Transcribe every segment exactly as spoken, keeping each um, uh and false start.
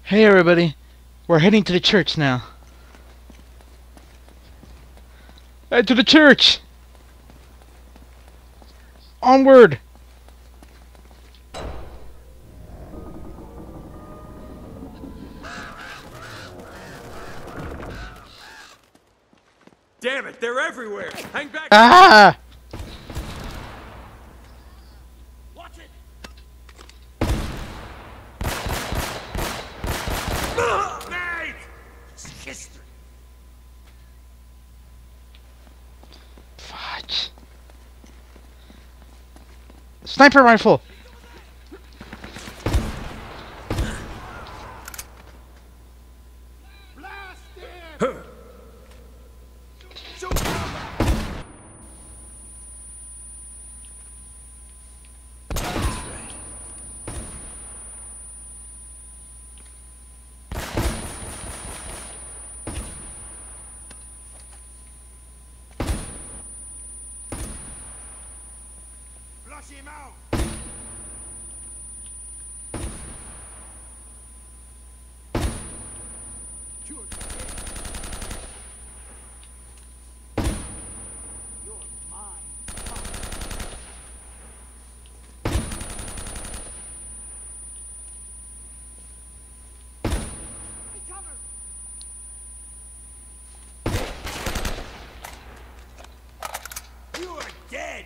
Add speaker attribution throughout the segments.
Speaker 1: Hey everybody, we're heading to the church now. Head to the church! Onward!
Speaker 2: Damn it, they're everywhere! Hang back!
Speaker 1: Ah!
Speaker 2: Watch it! Nate! It's history.
Speaker 1: Fudge. Sniper rifle!
Speaker 2: Blast it! Shoot! Flush him out! You are dead!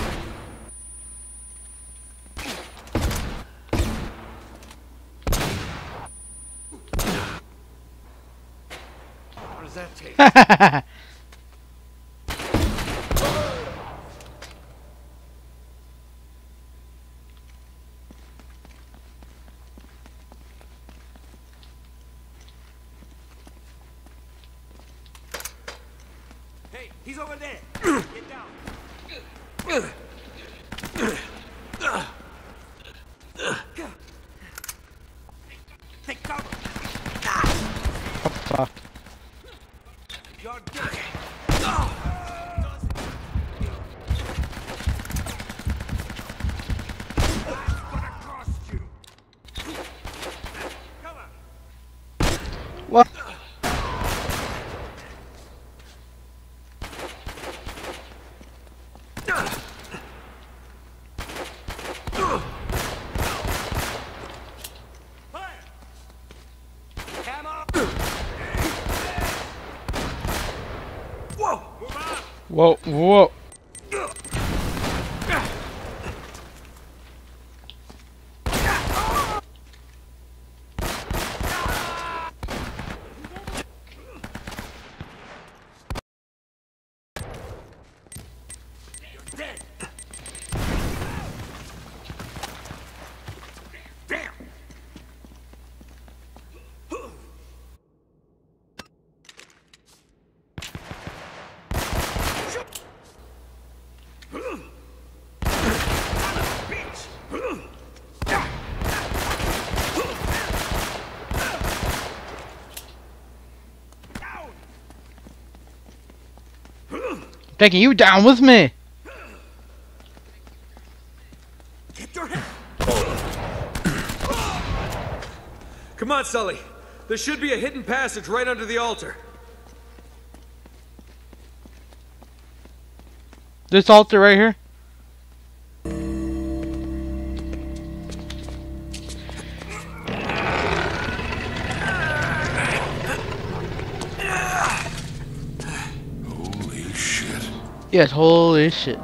Speaker 2: What does that take? Hey, he's over there! Get down! Take cover!
Speaker 1: Oh fuck.
Speaker 2: You're dead! That's gonna cost you! Cover!
Speaker 1: What?
Speaker 2: Fire! Camera! Whoa! Move out!
Speaker 1: Whoa, whoa.
Speaker 2: Dead! Damn!
Speaker 1: Taking you down with me.
Speaker 2: Get your head! Come on, Sully. There should be a hidden passage right under the altar.
Speaker 1: This altar right here.
Speaker 3: Holy shit.
Speaker 1: Yes, holy shit.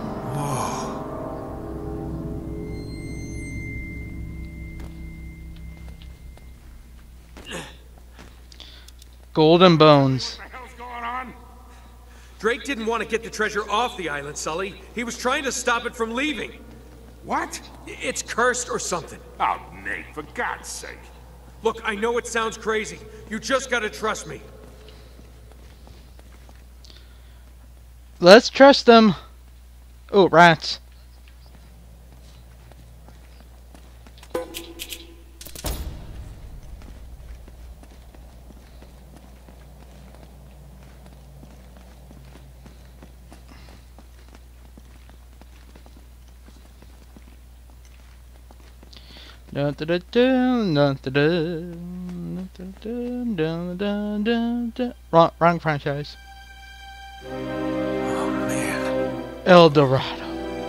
Speaker 1: Golden bones.
Speaker 2: What the hell's going on? Drake didn't want to get the treasure off the island, Sully. He was trying to stop it from leaving.
Speaker 3: What?
Speaker 2: It's cursed or something.
Speaker 3: Oh, Nate, for God's sake.
Speaker 2: Look, I know it sounds crazy. You just gotta trust me.
Speaker 1: Let's trust them. Oh, rats. Dun, dun, dun, dun, dun, dun, dun. Dun, dun, dun, dun, dun, dun. Wrong, wrong franchise.
Speaker 3: Oh, man.
Speaker 1: El Dorado.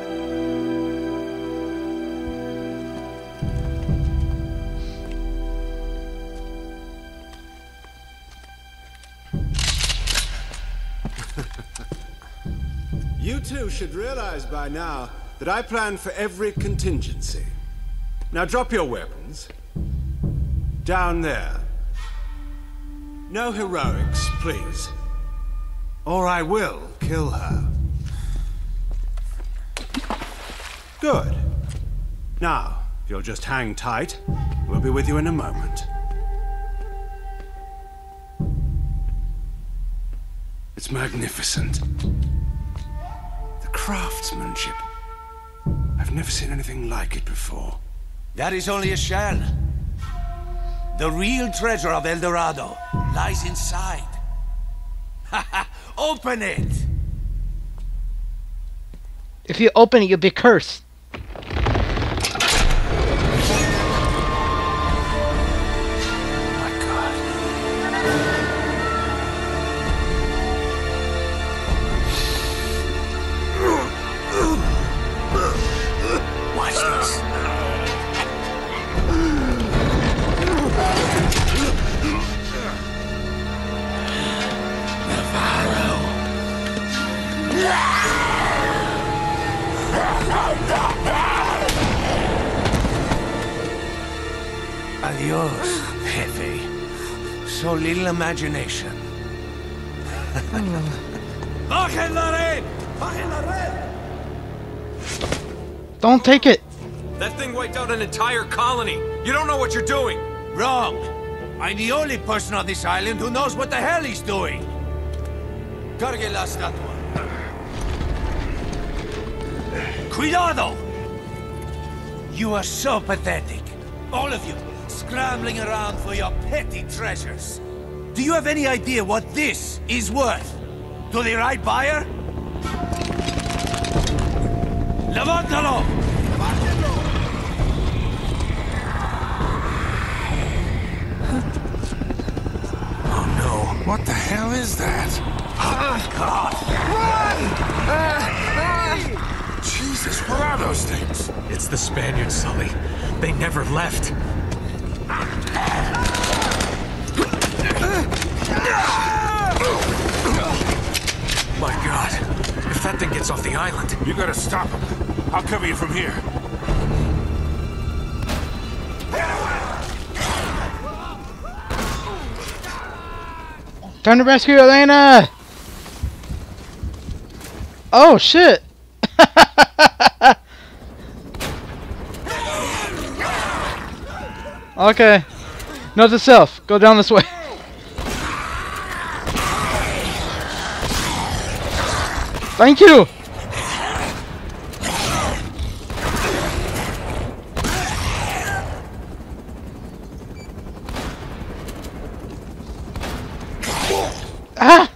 Speaker 4: You two should realize by now that I plan for every contingency. Now drop your weapons. Down there. No heroics, please. Or I will kill her. Good. Now, if you'll just hang tight, we'll be with you in a moment. It's magnificent. The craftsmanship. I've never seen anything like it before.
Speaker 5: That is only a shell. The real treasure of El Dorado lies inside. Open it!
Speaker 1: If you open it, you'll be cursed.
Speaker 5: My God. Watch this. Adios, Jefe. So little imagination. Bajen la red! Bajen la red!
Speaker 1: Don't take it.
Speaker 2: That thing wiped out an entire colony. You don't know what you're doing.
Speaker 5: Wrong. I'm the only person on this island who knows what the hell he's doing. Cargue la estatua. Cuidado! You are so pathetic. All of you, scrambling around for your petty treasures. Do you have any idea what this is worth? To the right buyer? Levántalo!
Speaker 3: Oh, no. What the hell is that?
Speaker 5: God!
Speaker 3: Jesus, what are those things?
Speaker 2: It's the Spaniards, Sully. They never left. My God. If that thing gets off the island...
Speaker 3: You gotta stop him. I'll cover you from here.
Speaker 1: Time to rescue Elena! Oh shit! Okay. Note to self, go down this way. Thank you! Ah!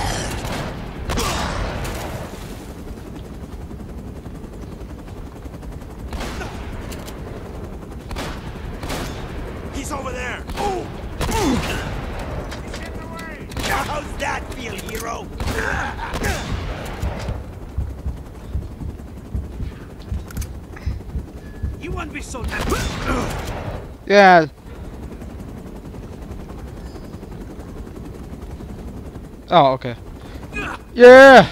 Speaker 5: He's over there! How's that feel, hero? You won't be so...
Speaker 1: Yeah. Oh, okay. Yeah!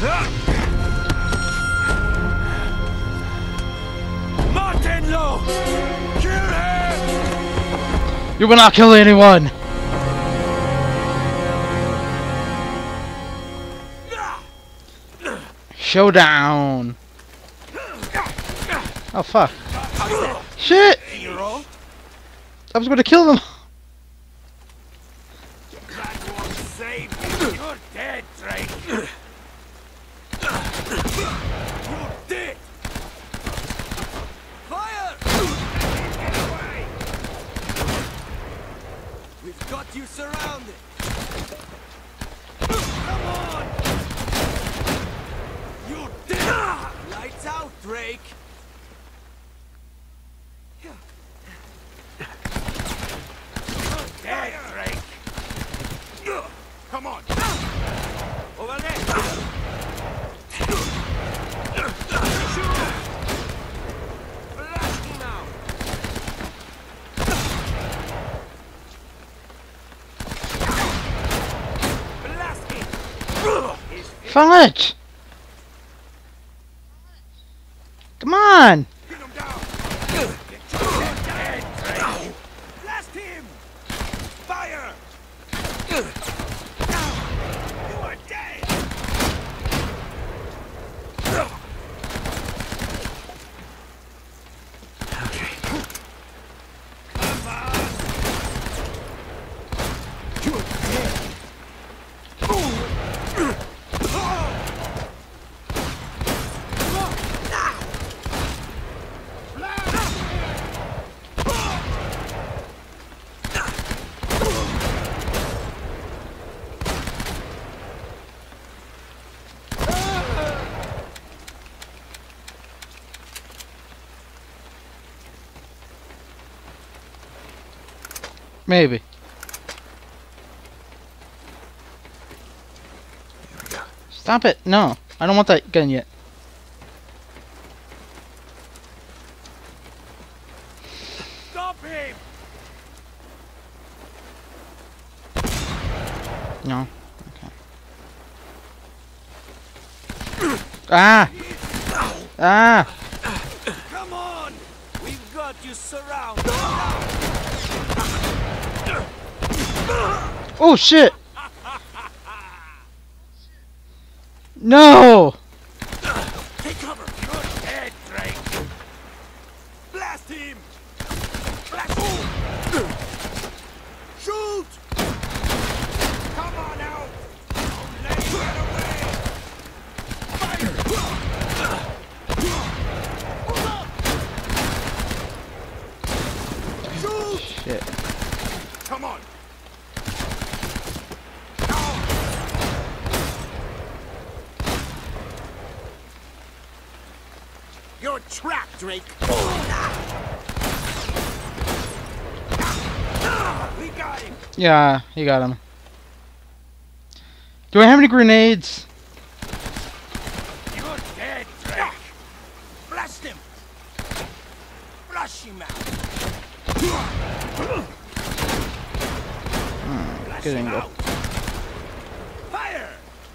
Speaker 5: Martenlo! Kill him!
Speaker 1: You will not kill anyone! Showdown! Oh fuck. Shit! I was gonna kill them!
Speaker 5: That won't save you. You're dead, Drake. You're dead. Fire! Get away! We've got you surrounded. Come on! You're dead. Lights out, Drake. Dead, Drake. Come on. Over there. Shoot. Blast him out. Blast him.
Speaker 1: Fudge! Come on!
Speaker 5: Pin him down. Dead, Drake. Blast him. Fire. You are dead.
Speaker 2: Okay.
Speaker 5: Come on. You're dead.
Speaker 1: Maybe. Stop it! No, I don't want that gun yet.
Speaker 5: Stop him.
Speaker 1: No. Okay. Ah! Ah!
Speaker 5: Come on. We've got you surrounded.
Speaker 1: Oh shit! No!
Speaker 5: Take cover. You're dead, Drake. Blast him. Blast him. Shoot. Come on out. Don't let him get away. Fire. Move up. Shoot.
Speaker 1: Shit.
Speaker 5: Come on. You're trapped, Drake. We got him.
Speaker 1: Yeah, you got him. Do I have any grenades?
Speaker 5: You're dead, Drake. Blast him. Flush him out. Flush
Speaker 1: Good
Speaker 5: him
Speaker 1: angle.
Speaker 5: out. Fire.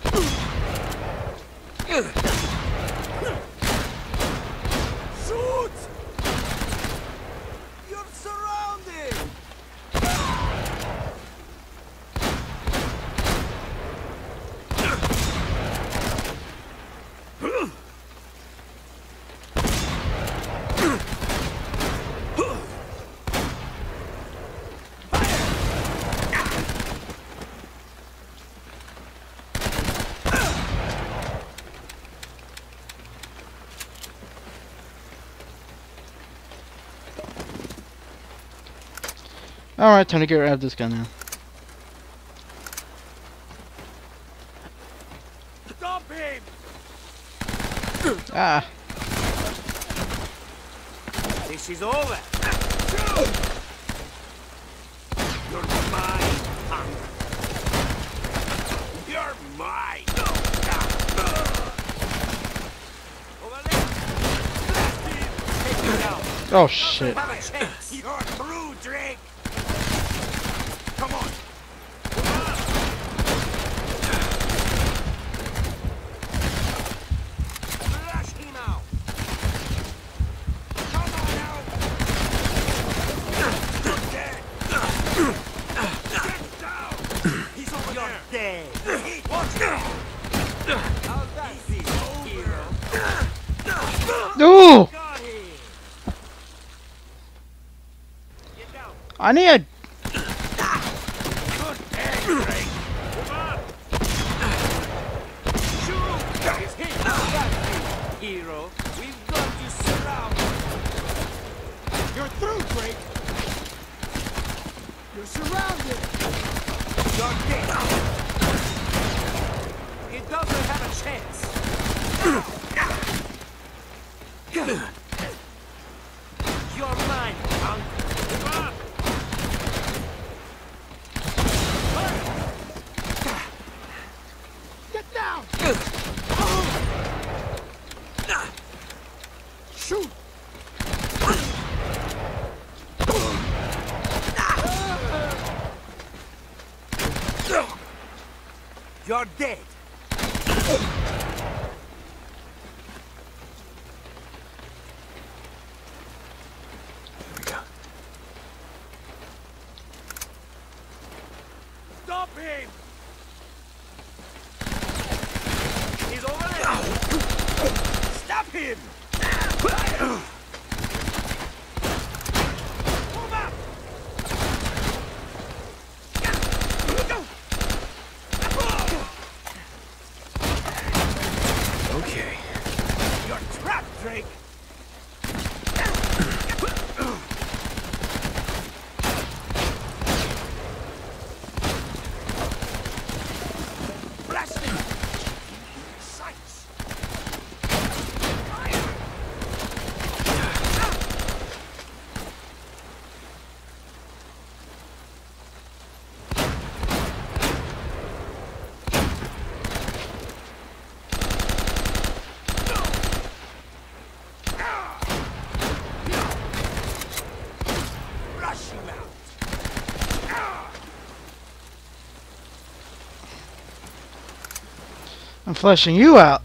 Speaker 5: Shoot! You're surrounded!
Speaker 1: Alright, time to get rid of this gun now.
Speaker 5: Stop him!
Speaker 1: Ah.
Speaker 5: This is over. You're mine, punk. You're mine. Over there. Blast him. Take him down.
Speaker 1: Oh shit.
Speaker 5: Have a chance. You're through, Drake. Come on. Come on.
Speaker 1: Ooh! I need a...
Speaker 5: Hero, we've got you surrounded.
Speaker 6: You're through, Drake. You're surrounded.
Speaker 5: You're dead. It doesn't have a chance. You're mine, punk. Come on.
Speaker 6: Get down. Shoot.
Speaker 5: You're dead. Stop him! He's over there! Stop him! Move up!
Speaker 2: Okay.
Speaker 5: You're trapped, Drake! Blast him! Sights! Rush him out!
Speaker 1: I'm fleshing you out.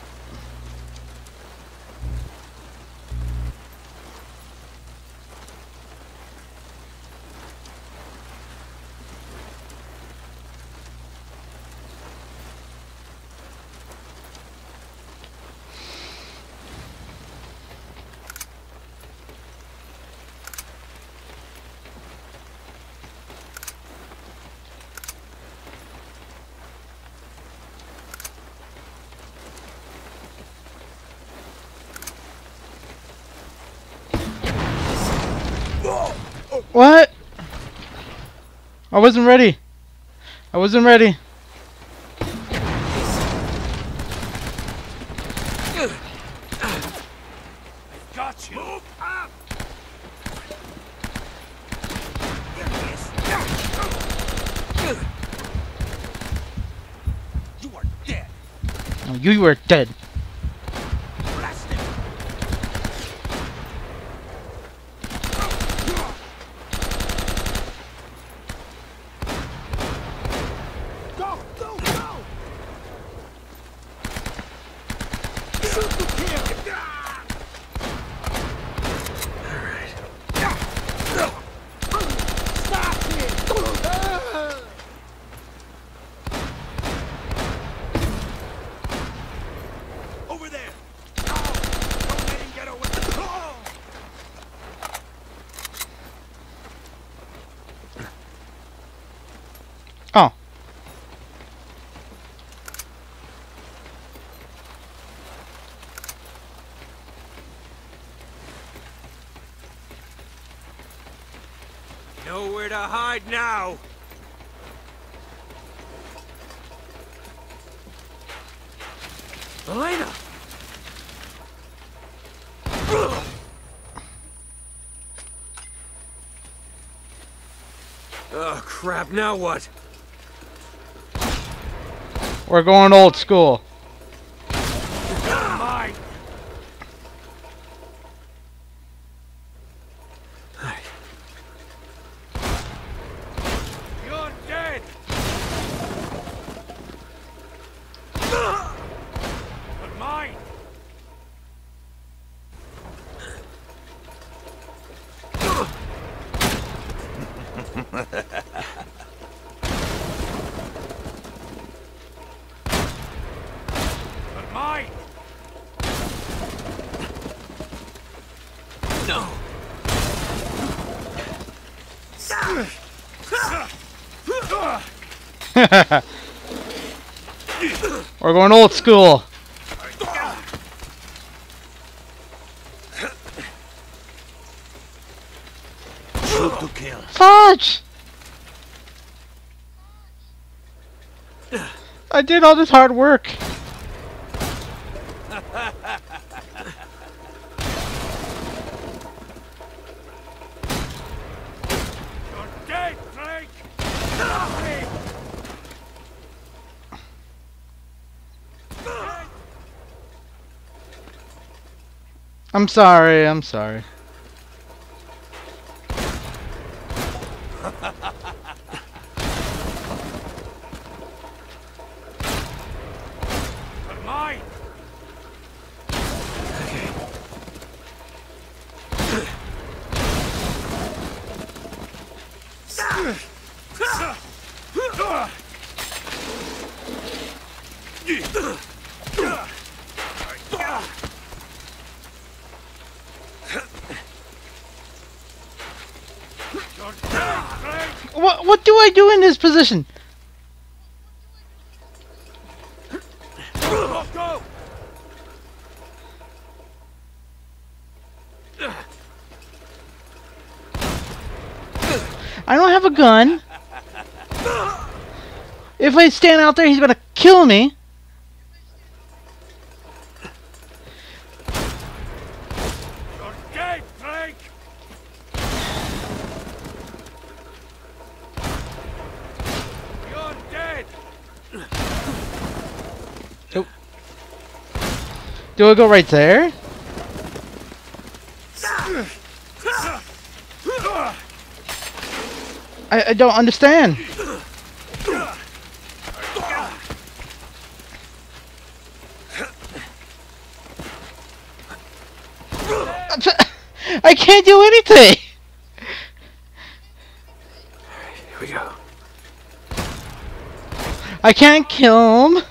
Speaker 1: What? I wasn't ready. I wasn't ready.
Speaker 5: Got you! Move up! You are dead!
Speaker 1: No, you were dead.
Speaker 5: Blast him!
Speaker 6: Go, go, go. Shoot the kill. Stop him.
Speaker 5: Over there! No! Don't let him get away!
Speaker 1: Oh.
Speaker 5: Nowhere to hide now!
Speaker 2: Elena! Oh, crap, now what?
Speaker 1: We're going old school.
Speaker 5: Mine! You're dead! But mine! But mine!
Speaker 2: No.
Speaker 1: We're going old school.
Speaker 5: Shoot to kill.
Speaker 1: Fudge! I did all this hard work.
Speaker 5: You're dead, Drake!
Speaker 1: I'm sorry, I'm sorry.
Speaker 5: You're mine!
Speaker 1: What what do I do in this position?
Speaker 5: Go, go!
Speaker 1: I don't have a gun. If I stand out there, he's gonna kill me.
Speaker 5: You're dead, Drake! You're dead!
Speaker 1: Do I go right there? I, I don't understand. I can't do anything.
Speaker 2: Here we go.
Speaker 1: I can't kill him.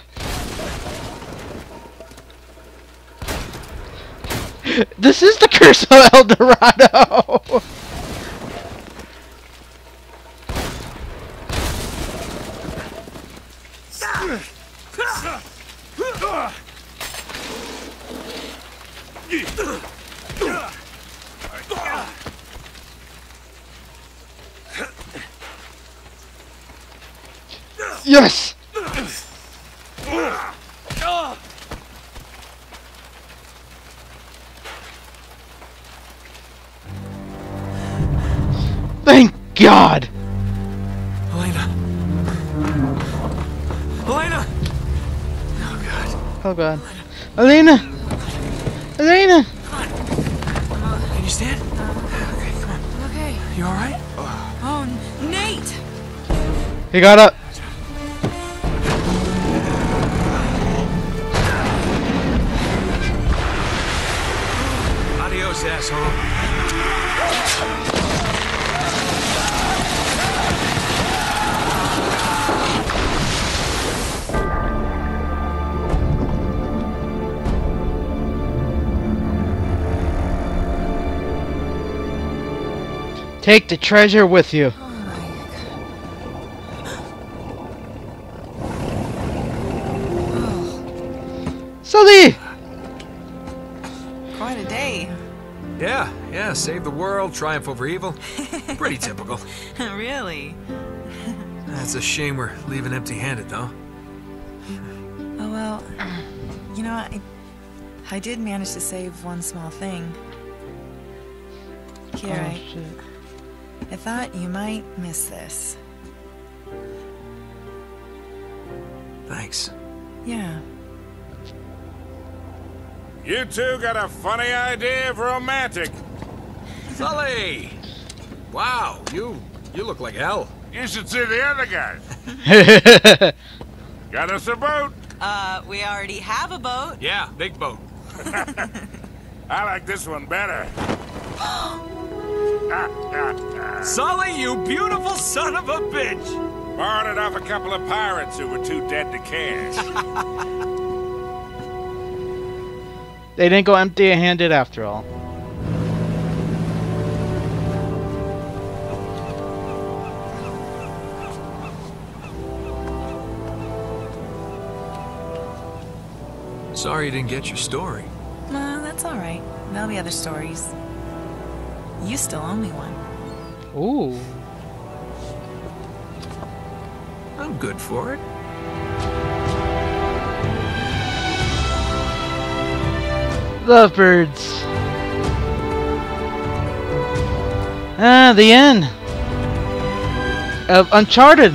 Speaker 1: This is the curse of El Dorado. Yes. Thank God.
Speaker 2: Elena. Elena. Oh God.
Speaker 1: Oh God. Elena. Elena.
Speaker 2: Can you stand? Okay, come on.
Speaker 7: Okay.
Speaker 2: You all right?
Speaker 7: Oh, Nate!
Speaker 1: He got up.
Speaker 2: Adios, asshole.
Speaker 1: Take the treasure with you. Sully!
Speaker 7: Quite a day.
Speaker 2: Yeah, yeah, save the world, triumph over evil. Pretty typical.
Speaker 7: Really?
Speaker 2: It's a shame we're leaving empty-handed, though.
Speaker 7: Oh, well, you know, I, I did manage to save one small thing. Here,
Speaker 1: Oh,
Speaker 7: I,
Speaker 1: shit.
Speaker 7: I thought you might miss this.
Speaker 2: Thanks.
Speaker 7: Yeah.
Speaker 3: You two got a funny idea of romantic.
Speaker 2: Sully! Wow, you you look like hell.
Speaker 3: You should see the other guys. Got us a boat.
Speaker 7: Uh, we already have a boat.
Speaker 2: Yeah, big boat.
Speaker 3: I like this one better.
Speaker 2: Sully, you beautiful son of a bitch!
Speaker 3: Borrowed it off a couple of pirates who were too dead to cash.
Speaker 1: They didn't go empty-handed after all.
Speaker 8: Sorry you didn't get your story.
Speaker 7: Nah, that's alright. There'll be other stories. You still owe me one.
Speaker 1: Ooh.
Speaker 8: I'm good for it.
Speaker 1: Lovebirds. Ah, the end of Uncharted.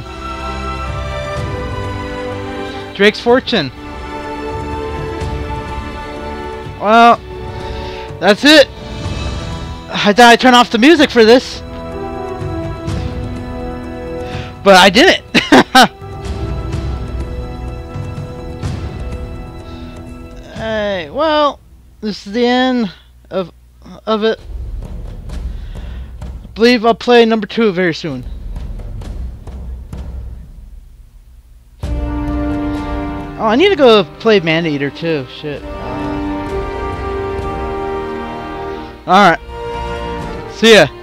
Speaker 1: Drake's Fortune. Well, that's it. I thought I'd turn off the music for this, but I didn't. Alright, well, this is the end of of it. I believe I'll play number two very soon. Oh, I need to go play Maneater too. Shit. Uh, Alright. See ya.